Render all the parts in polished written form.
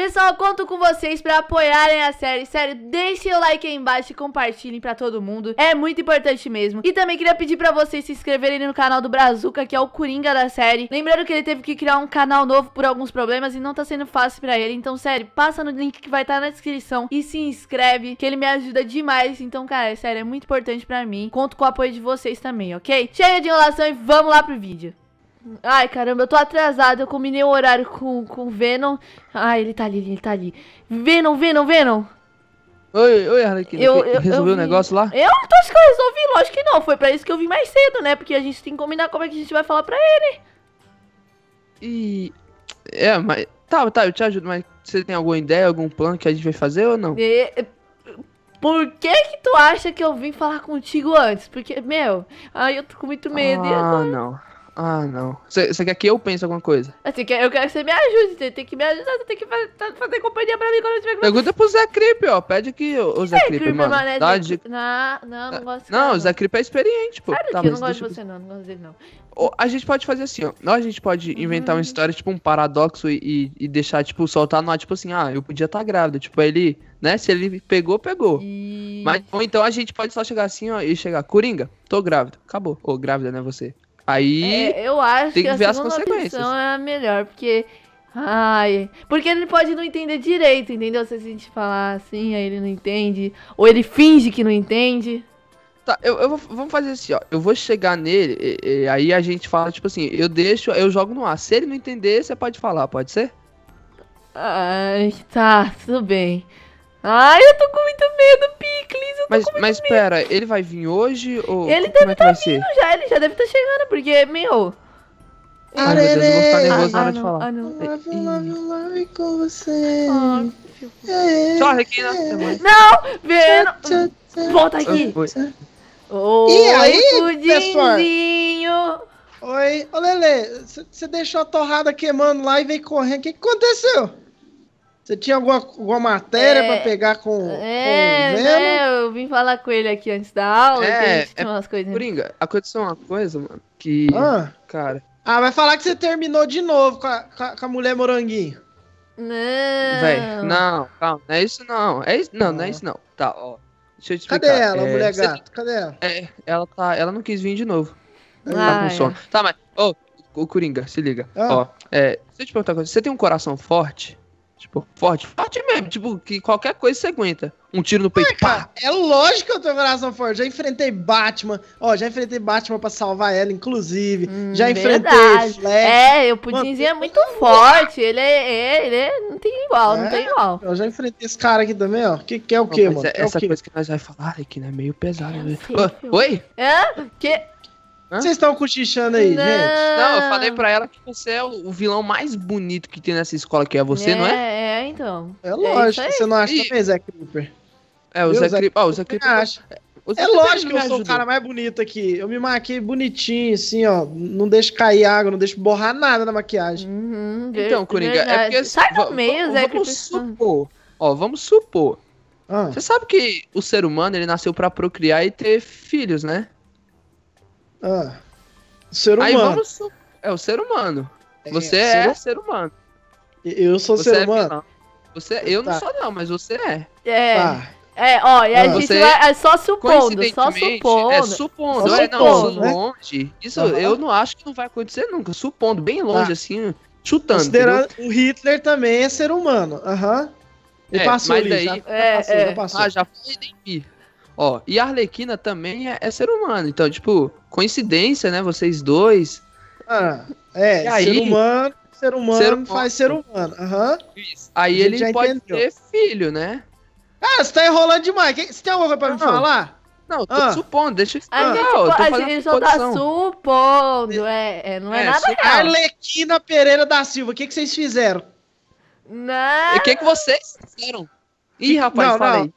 Pessoal, conto com vocês pra apoiarem a série. Sério, deixem o like aí embaixo e compartilhem pra todo mundo. É muito importante mesmo. E também queria pedir pra vocês se inscreverem no canal do Brazuca, que é o Coringa da série. Lembrando que ele teve que criar um canal novo por alguns problemas e não tá sendo fácil pra ele. Então, sério, passa no link que vai estar na descrição e se inscreve, que ele me ajuda demais. Então, cara, sério, é muito importante pra mim. Conto com o apoio de vocês também, ok? Chega de enrolação e vamos lá pro vídeo. Ai, caramba, eu tô atrasado. Eu combinei o horário com o Venom. Ai, ele tá ali. Venom. Oi, Arlequina. Resolveu o negócio lá? Eu não tô achando que eu resolvi, lógico que não. Foi pra isso que eu vim mais cedo, né? Porque a gente tem que combinar como é que a gente vai falar pra ele. Mas... Tá, eu te ajudo, mas você tem alguma ideia, algum plano que a gente vai fazer ou não? Por que tu acha que eu vim falar contigo antes? Porque, meu, eu tô com muito medo. Não. Você quer que eu pense alguma coisa? Assim, eu quero que você me ajude. Você tem que me ajudar. Você tem que fazer companhia pra mim quando eu tiver com... Pergunta pro Zé Creep, ó. Pede aqui, o Zé Creep, mano. Não gosto. Não, o Zé Creep é experiente, pô. Sério que eu não gosto de você, não gosto dele, não. A gente pode fazer assim, ó. A gente pode inventar uma história, tipo, um paradoxo e deixar, tipo, soltar no ar, tipo assim, eu podia estar grávida. Tipo, ele, né? Se ele pegou. Mas, ou então a gente pode só chegar assim, ó, e chegar, Coringa, tô grávida. Acabou. Ou grávida, né, você? Aí eu acho tem que ver a as segunda consequências. opção é a melhor, porque... porque ele pode não entender direito, entendeu? Se a gente falar assim, aí ele não entende. Ou ele finge que não entende. Tá, vamos fazer assim, ó. Eu vou chegar nele, aí a gente fala, tipo assim, eu jogo no ar. Se ele não entender, você pode falar, pode ser? Tá, tudo bem. Eu tô com muito medo, Picles. Mas pera, ele vai vir hoje ou ele como deve é que vai vindo ser? já, ele já deve estar chegando, porque, meu... Ai, meu Deus, eu vou ficar nervoso na hora de falar. Love com você. Tchau, Arlequina. Não, Venom. Volta aqui. E aí, pudinzinho? Oi, ô Lelê, você deixou a torrada queimando lá e veio correndo. O que aconteceu? Você tinha alguma matéria pra pegar com o Venom? Eu vim falar com ele aqui antes da aula, que a gente tinha umas coisas. Coringa, aconteceu uma coisa, mano, que... Cara... vai falar que você terminou de novo com a mulher moranguinho. Não. Véi, não, calma, não é isso não. Não é isso não. Tá, ó. Deixa eu te explicar. Cadê ela, mulher gato? Cadê ela? Ela não quis vir de novo. Tá com sono. Tá, mas, o Coringa, se liga. Deixa eu te perguntar uma coisa. Você tem um coração forte? Tipo, forte mesmo, tipo, que qualquer coisa você aguenta. Um tiro no peito, pá! É lógico que eu tenho coração forte. Já enfrentei Batman. Já enfrentei Batman pra salvar ela, inclusive. Já enfrentei Flash. O Pudinzinho é muito forte. Ele não tem igual, não tem igual. Eu já enfrentei esse cara aqui também, ó. Que é o quê, mano? Essa coisa que nós vamos falar aqui, né? Meio pesada, né? Oi? Que... Vocês estão cochichando aí, gente? Não, eu falei pra ela que você é o vilão mais bonito que tem nessa escola, que é você, não é? Então. É lógico, você não acha também, Zé Creeper? O Zé Creeper. O Zé Creeper acha. É lógico que eu sou o cara mais bonito aqui. Eu me maquei bonitinho, assim, ó. Não deixo cair água, não deixo borrar nada na maquiagem. Então, Coringa, é porque... Sai do meio, Zé Creeper. Vamos supor. Você sabe que o ser humano, ele nasceu pra procriar e ter filhos, né? Ser humano. É o ser humano. Você é ser humano. Eu sou ser humano? Eu não sou não, mas você é. E a gente vai só supondo. Supondo. Longe. Isso eu não acho que não vai acontecer nunca. Supondo, bem longe, assim, chutando. Considerando, o Hitler também é ser humano. Ele passou ali, daí, já passou. Já foi nem vi. E a Arlequina também é ser humano. Então, tipo, coincidência, né? Vocês dois. Ser humano faz ser humano. Isso. Aí ele pode ter filho, né? Você tá enrolando demais. Você tem alguma coisa pra me falar? Não, tô supondo, deixa eu explicar. A gente só tá supondo. Não é nada real. Arlequina Pereira da Silva, o que vocês fizeram? Não. E o que vocês fizeram? Ih, rapaz, falei.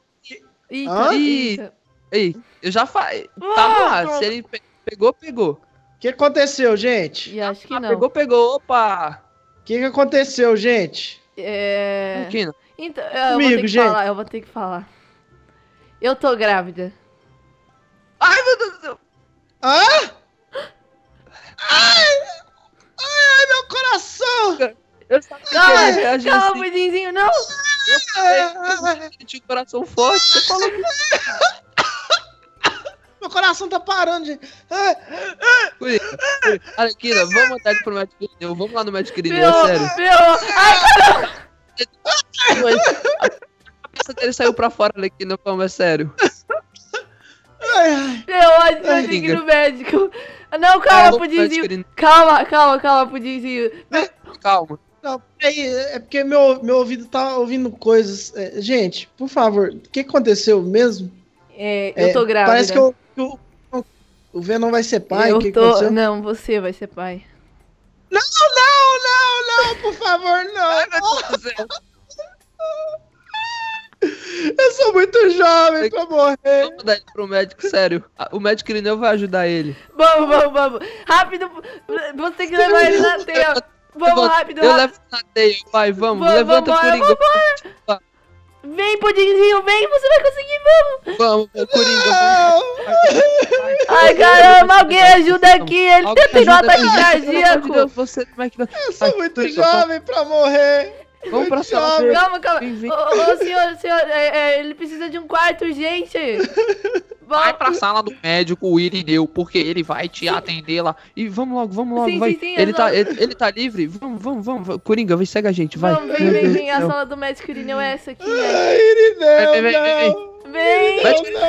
Eu já falei. Tá lá, se ele pegou. O que aconteceu, gente? Acho que não. Pegou, opa! O que aconteceu, gente? Arlequina. Então, eu vou ter que falar. Eu tô grávida. Ai, meu Deus do céu! Ai, meu coração! Eu sabia que ele ia reagir Calma, assim. Pudinzinho, não. Ele tinha um coração forte. Você falou que... Meu coração tá parando, gente. Arlequina, vamos mandar ele pro médico Irineu. Vamos lá no médico Irineu, Meu, é sério. ai, caramba. A cabeça dele saiu pra fora, Arlequina, vamos, é sério. Ai, A gente tem que ir no médico. Não, calma, Pudinzinho. Calma, Pudinzinho. Calma. não, peraí, é porque meu ouvido tá ouvindo coisas. Gente, por favor, o que aconteceu mesmo? Eu tô grávida. Parece que o Venom vai ser pai. Eu tô... Não, você vai ser pai. Não, por favor, não. Eu sou muito jovem pra morrer. Vamos dar ele pro médico, sério. O médico Irineu vai ajudar ele. Vamos. Rápido. Você tem que levar ele na teia. Vamos, rápido. Eu levo na teia, vai, vamos. Levanta o Coringa. Vem, Pudinzinho, vem. Você vai conseguir, vamos. Vamos, Coringa. Ai, caramba, alguém ajuda aqui. Ele tá tendo um ataque cardíaco. Você, como é que... Eu sou muito jovem pra morrer. Vamos pra Muito sala jovem. dele. Calma. Ô, senhor, ele precisa de um quarto, gente. Vai pra sala do médico, o Irineu, porque ele vai te atender lá. E vamos logo, Sim, vai. sim, Ele tá livre? Vamos. Coringa, vem, segue a gente, vai. Vem. A sala do médico Irineu é essa aqui, né? Ai, Irineu, Vem. Vem.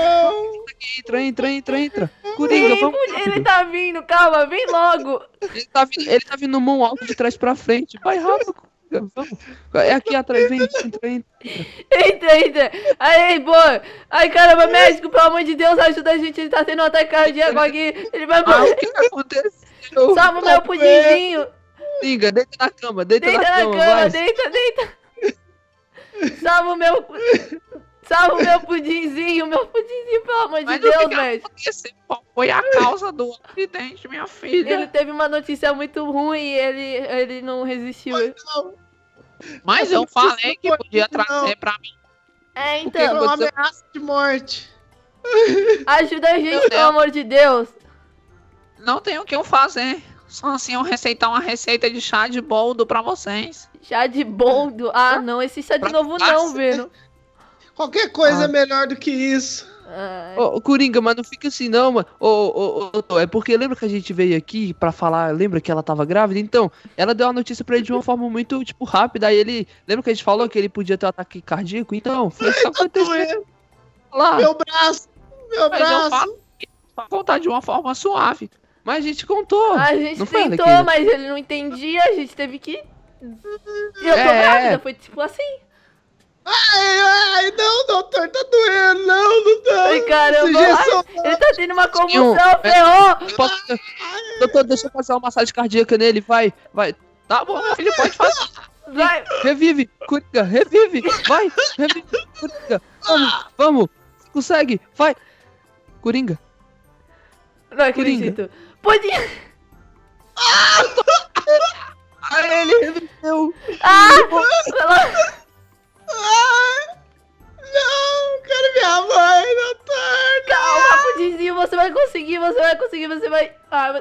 não. Entra. Coringa, vamos. Ele tá vindo, calma, vem logo. Ele tá vindo no mão alto de trás pra frente. Vai rápido, Coringa, vamos. É aqui atrás, vem, entra. Entra. Aí, boa. Ai, caramba, médico, pelo amor de Deus, ajuda a gente. Ele tá tendo um ataque cardíaco aqui. Ele vai O morrer. que aconteceu? Salva o meu Pudinzinho. Coringa, deita na cama, Deita na cama, vai. deita. Salva o meu Pudinzinho, pelo amor de Mas Deus, o que médico. aconteceu? Qual foi a causa do acidente, minha filha? Ele teve uma notícia muito ruim e ele não resistiu. Mas eu falei que podia trazer pra mim. Então, É uma ameaça de morte. ajuda a gente, Meu pelo Deus. amor de Deus. Não tem o que eu fazer. Só assim eu receitar uma receita de chá de boldo pra vocês. Chá de boldo. Ah, não, esse chá de novo não, Venom. Qualquer coisa é melhor do que isso. Ô, Coringa, mas não fica assim não, mano. É porque lembra que a gente veio aqui pra falar, lembra que ela tava grávida? Então, ela deu a notícia pra ele de uma forma muito, tipo, rápida. Aí ele, lembra que a gente falou que ele podia ter um ataque cardíaco? Então, foi isso que aconteceu. Lá. Meu braço. Mas eu falo pra contar de uma forma suave. Mas a gente contou. A gente não foi, tentou, Arlequina? mas ele não entendia, a gente teve que... Eu tô grávida, foi tipo assim. Ai, não, doutor, tá doendo, não tá. Ai, caramba, Injeção, ele tá tendo uma convulsão, ferrou. Doutor, deixa eu fazer uma massagem cardíaca nele, vai. Tá bom, meu filho, pode fazer. Vai. Revive, Coringa, revive. Vai, revive, Coringa. Vamos. Consegue, vai. Coringa. Não acredito. Pode... Ele reviveu. Não, quero minha mãe, doutor. Calma, Pudinzinho, você vai conseguir, você vai...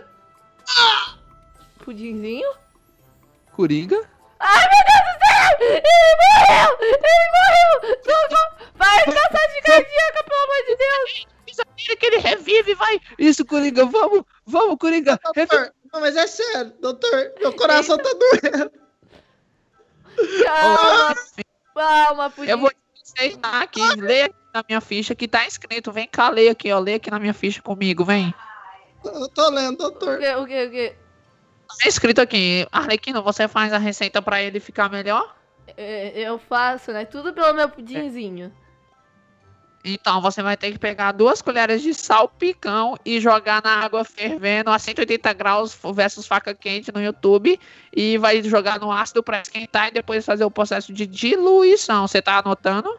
Pudinzinho? Coringa? Ai, meu Deus do céu! Ele morreu! Socorro! Vai, massagem cardíaca, pelo amor de Deus! Isso que ele revive, vai. Isso, Coringa, vamos, Coringa. Doutor, não, mas é sério, doutor, meu coração tá doendo. Calma, Pudinzinho. Eu vou te ensinar aqui, leia aqui na minha ficha que tá escrito. Vem cá, leia aqui, ó. Leia aqui na minha ficha comigo, vem. Eu tô lendo, doutor. O quê? Tá escrito aqui, Arlequino, você faz a receita pra ele ficar melhor? Eu faço, né? Tudo pelo meu Pudinzinho. Então você vai ter que pegar 2 colheres de salpicão e jogar na água fervendo a 180 graus versus faca quente no YouTube. E vai jogar no ácido pra esquentar e depois fazer o processo de diluição. Você tá anotando?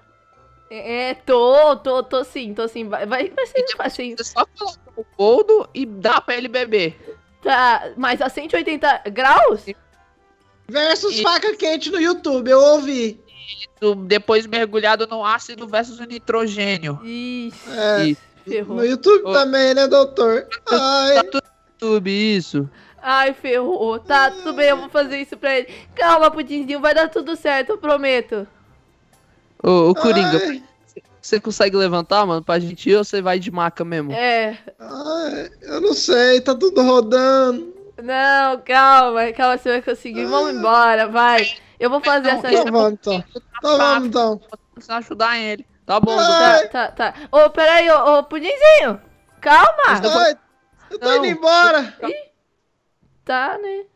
Tô sim. Vai ser facinho. Você só coloca o boldo e dá pra ele beber. Tá, mas a 180 graus? Versus faca quente no YouTube, eu ouvi. Depois mergulhado no ácido versus o nitrogênio. Ixi, ferrou. No YouTube também, né, doutor? Ai. Tá tudo no YouTube, isso. Ai, ferrou. Tá, tudo bem, eu vou fazer isso pra ele. Calma, Pudinzinho, vai dar tudo certo, eu prometo. Ô, Coringa, você consegue levantar, mano, pra gente ir ou você vai de maca mesmo? É. Ai, eu não sei, tá tudo rodando. Não, calma, você vai conseguir. Vamos embora, vai. Eu vou fazer essa... Então vamos, então. Então vamos, então. Você ajudar ele. Tá bom, Tá. Ô, peraí, ô, Pudinzinho. Calma. Ai, eu tô indo embora. Ih, tá, né?